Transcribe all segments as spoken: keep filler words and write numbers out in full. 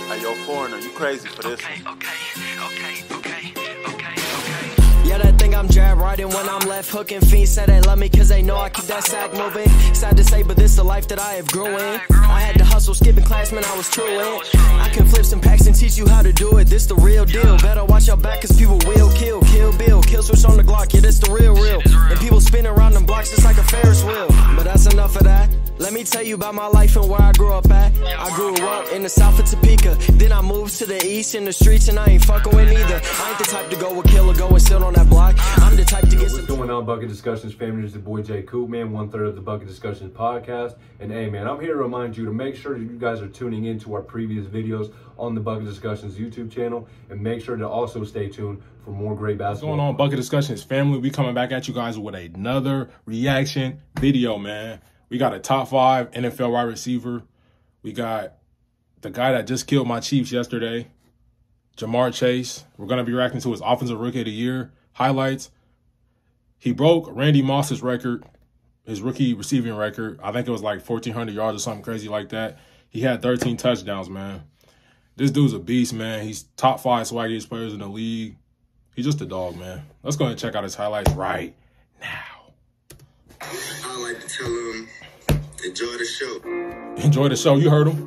Hey, yo, foreigner, you crazy for this Okay, one. okay, okay, okay, okay, okay. Yeah, they think I'm jab riding when I'm left hooking. Fiends say they love me cause they know I keep that sack moving. Sad to say, but this the life that I have grew in. I had to hustle, skipping class, man, I was true in. I can flip some packs and teach you how to do it. This the real deal. Better watch your back cause people will kill. Kill Bill, kill switch on the Glock. Yeah, this the real real. And people spin around them blocks just like a Ferris wheel. But that's enough of that. Let me tell you about my life and where I grew up at. I grew up in the south of Topeka. Then I moved to the east in the streets and I ain't fucking with neither. I ain't the type to go with kill or go and sit on that block. I'm the type to get some... What's going on, Bucket Discussions family? It's the boy Jay Coop, man, one third of the Bucket Discussions podcast. And hey, man, I'm here to remind you to make sure that you guys are tuning into our previous videos on the Bucket Discussions YouTube channel. And make sure to also stay tuned for more great basketball. What's going on, Bucket Discussions family? We coming back at you guys with another reaction video, man. We got a top five N F L wide receiver. We got the guy that just killed my Chiefs yesterday, Ja'Marr Chase. We're going to be reacting to his Offensive Rookie of the Year highlights. He broke Randy Moss's record, his rookie receiving record. I think it was like fourteen hundred yards or something crazy like that. He had thirteen touchdowns, man. This dude's a beast, man. He's top five swaggiest players in the league. He's just a dog, man. Let's go ahead and check out his highlights right now. I like to tell them, enjoy the show. Enjoy the show. You heard him.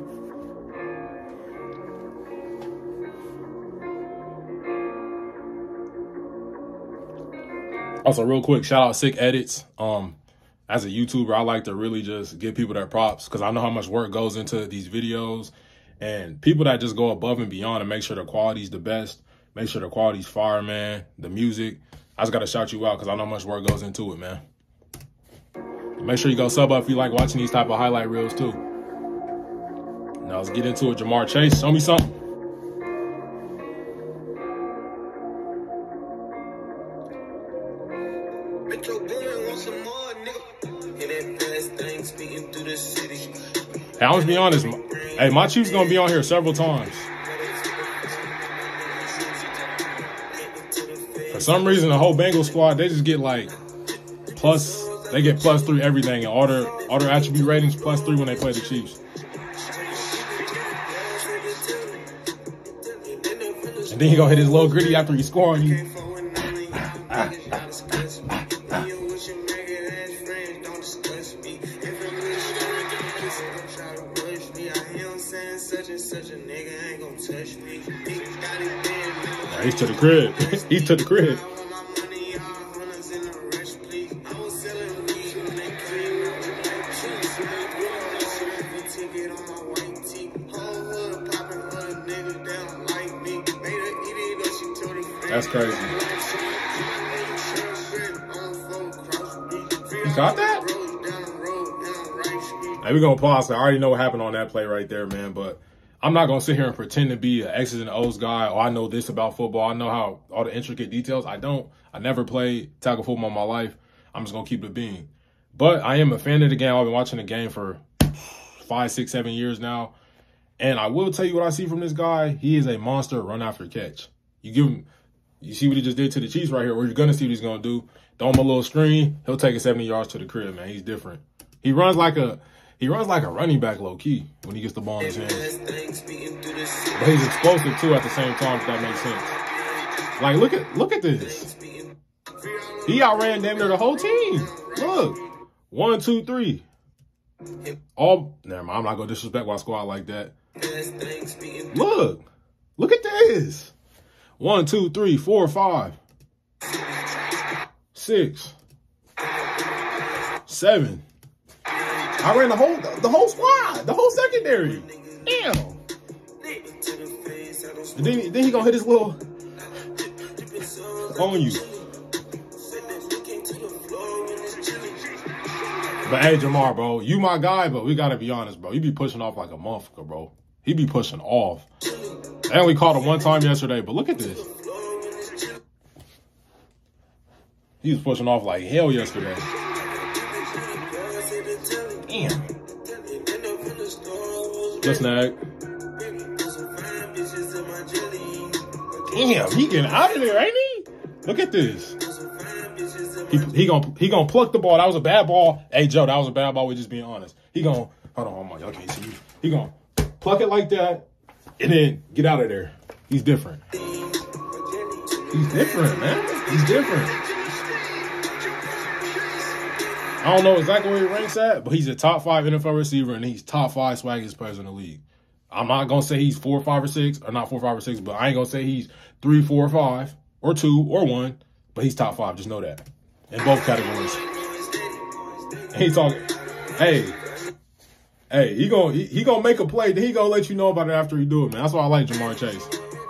Also, real quick, shout out Sick Edits. Um, as a YouTuber, I like to really just give people their props because I know how much work goes into these videos. And people that just go above and beyond and make sure the quality's the best, make sure the quality's fire, man. The music, I just got to shout you out because I know how much work goes into it, man. Make sure you go sub up if you like watching these type of highlight reels too. Now let's get into it. Ja'Marr Chase, show me something. Hey, I'm just be honest. Hey, my Chiefs gonna be on here several times. For some reason, the whole Bengals squad, they just get like plus. They get plus three everything, and all their, all their attribute ratings plus three when they play the Chiefs. And then he gonna hit his little gritty after he score on you. Nah, he's to the crib. He's to the crib. That's crazy. You got that? Hey, we're going to pause. I already know what happened on that play right there, man. But I'm not going to sit here and pretend to be an X's and O's guy. Or I know this about football. I know how all the intricate details. I don't. I never played tackle football in my life. I'm just going to keep it being. But I am a fan of the game. I've been watching the game for five, six, seven years now. And I will tell you what I see from this guy. He is a monster run after catch. You give him... You see what he just did to the Chiefs right here, or you're going to see what he's going to do. Throw him a little screen. He'll take it seventy yards to the crib, man. He's different. He runs like a he runs like a running back low-key when he gets the ball in his hands. But he's explosive, too, at the same time, if that makes sense. Like, look at look at this. He outran damn near the whole team. Look. One, two, three. All, never mind. I'm not going to disrespect my squad like that. Look. Look at this. One, two, three, four, five, six, seven. I ran the whole the whole squad, the whole secondary. Damn. And then, then he gonna hit his little on you. But hey, Ja'Marr, bro, you my guy, but we gotta be honest, bro. You be pushing off like a motherfucker, bro. He be pushing off. I only caught him one time yesterday, but look at this. He was pushing off like hell yesterday. Damn. Just snag. Damn, he getting out of there, ain't he? Look at this. He he gonna he gonna pluck the ball. That was a bad ball. Hey Joe, that was a bad ball. We just being honest. He gonna hold on, hold on, y'all can't see you. He gonna pluck it like that. and then get out of there. He's different. He's different, man. He's different. I don't know exactly where he ranks at, but he's a top five N F L receiver, and he's top five swaggiest players in the league. I'm not going to say he's four, five, or six, or not four, five, or six, but I ain't going to say he's three, four, or five, or two, or one, but he's top five. Just know that. In both categories. And he's talking, hey, hey, he going he, he gonna make a play, then he going to let you know about it after he do it, man. That's why I like Ja'Marr Chase.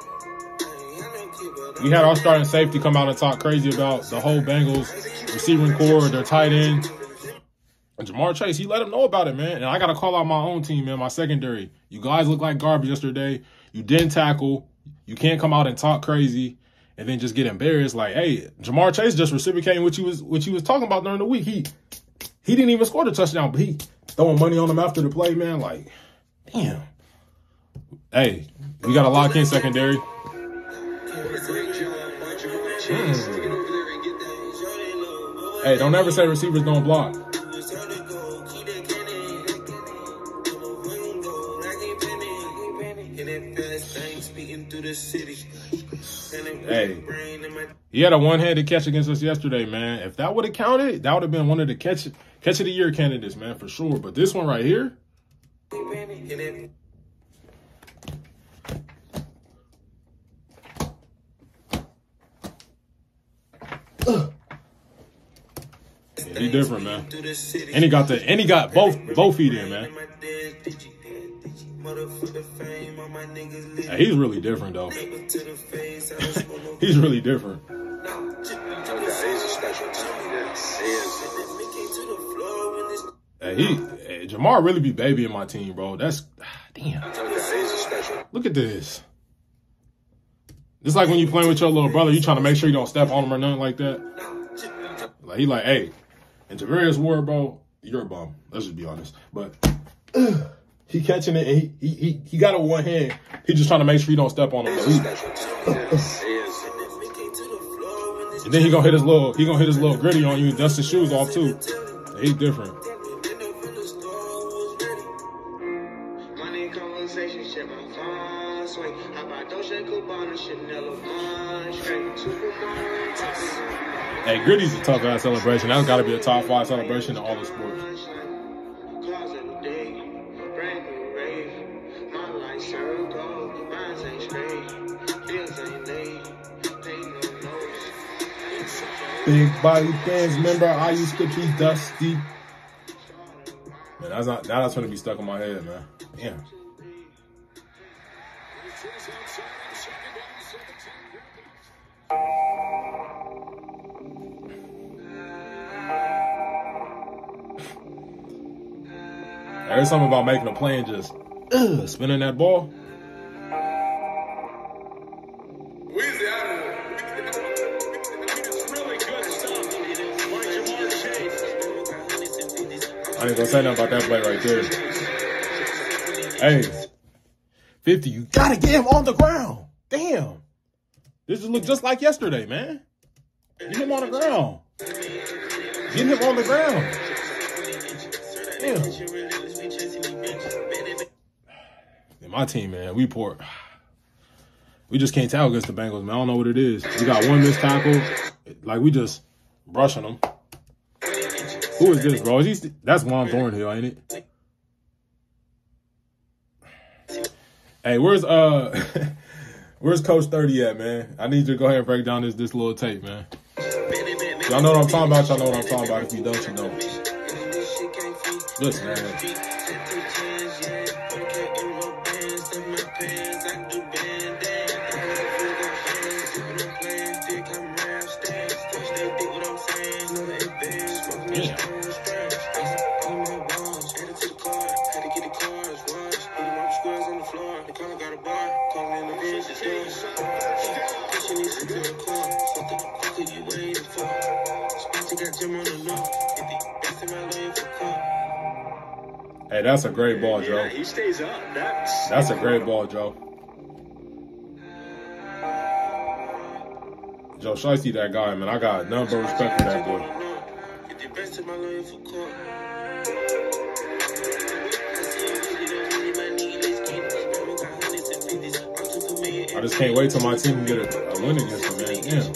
We had our starting safety come out and talk crazy about the whole Bengals receiving core, their tight end. And Ja'Marr Chase, he let him know about it, man. And I got to call out my own team, man, my secondary. You guys look like garbage yesterday. You didn't tackle. You can't come out and talk crazy and then just get embarrassed. Like, hey, Ja'Marr Chase just reciprocating what you was what you was talking about during the week. He he didn't even score the touchdown, but he throwing money on him after the play, man. Like, damn. Hey, we got to lock in secondary. Mm. Hey, don't ever say receivers don't block. Hey, he had a one-handed catch against us yesterday, man. If that would have counted, that would have been one of the catch catch of the year candidates, man, for sure. But this one right here, yeah, he different, man. And he got the and he got both both feet in, man. Hey, he's really different, though. He's really different. Hey, he, hey, Ja'Marr really be babying my team, bro. That's, damn. Look at this. It's like when you playing with your little brother, you trying to make sure you don't step on him or nothing like that. Like, he like, hey, and Javarius Ward, bro, you're a bum. Let's just be honest. But uh, he catching it, and he, he he he got it with one hand. He just trying to make sure you don't step on him. He, and then he gonna hit his little he gonna hit his little gritty on you and dust his shoes off too. He's different. Hey, Gritty's a tough ass celebration. That's got to be a top five celebration in all the sports. Big body fans, remember I used to be dusty. Man, that's not now that's gonna be stuck in my head, man. Damn. There's something about making a play and just uh, spinning that ball. I ain't gonna say nothing about that play right there. Hey, fifty, you gotta get him on the ground. Damn. This just look just like yesterday, man. Get him on the ground. Get him on the ground. Damn. And my team, man, we poor. We just can't tackle against the Bengals, man. I don't know what it is. We got one missed tackle. Like, we just brushing them. Who is this, bro? Is he, that's Juan Thornhill, ain't it? Hey, where's uh, where's Coach thirty at, man? I need you to go ahead and break down this this little tape, man. Y'all know what I'm talking about. Y'all know what I'm talking about. If you don't, you don't. Listen, man. Hey, that's a great ball, Joe. Yeah, he stays up. That's, that's a great ball, Joe. Joe Shiesty, that guy, man. I got none but respect for that boy. just can't wait till my team can get a, a win against them, man. Damn.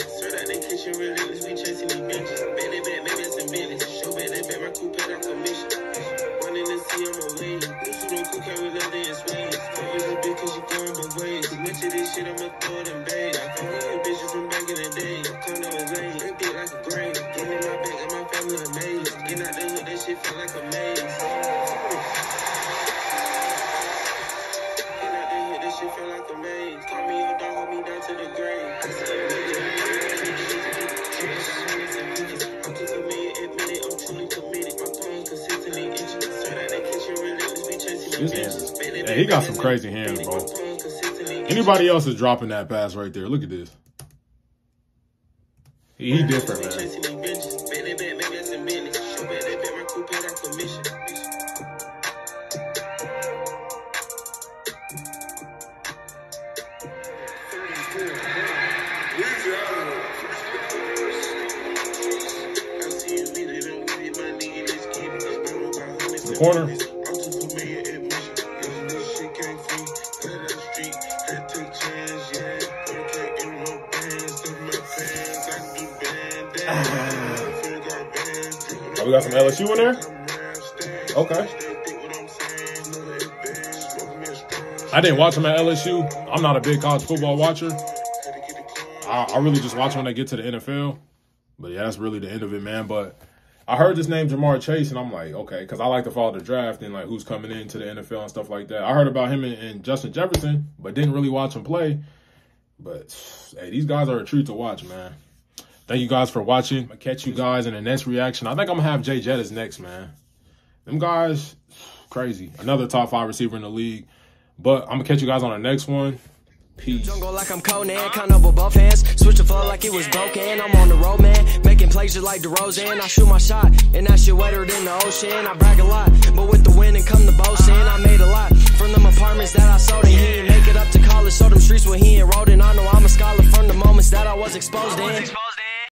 His hands, hey, he got some crazy hands, bro. Anybody else is dropping that pass right there. Look at this. He, he different, man. The corner. Oh, we got some L S U in there? Okay. I didn't watch them at L S U. I'm not a big college football watcher. I, I really just watch when they get to the N F L. But yeah, that's really the end of it, man. But I heard this name, Jamar Chase, and I'm like, okay, because I like to follow the draft and like who's coming into the N F L and stuff like that. I heard about him and, and Justin Jefferson, but didn't really watch him play. But hey, these guys are a treat to watch, man. Thank you guys for watching. I'm going to catch you guys in the next reaction. I think I'm going to have Jay Jettis next, man. Them guys, crazy. Another top five receiver in the league. But I'm going to catch you guys on the next one. Peace. Jungle like I'm Conan, kind of with both hands. Switch the flow like it was broken. I'm on the road, man. Making plays just like DeRozan. I shoot my shot, and that shit wetter than the ocean. I brag a lot, but with the wind and come the boasting. I made a lot from them apartments that I sold, and he didn't make it up to college. So them streets where he enrolled in. I know I'm a scholar from the moments that I was exposed in.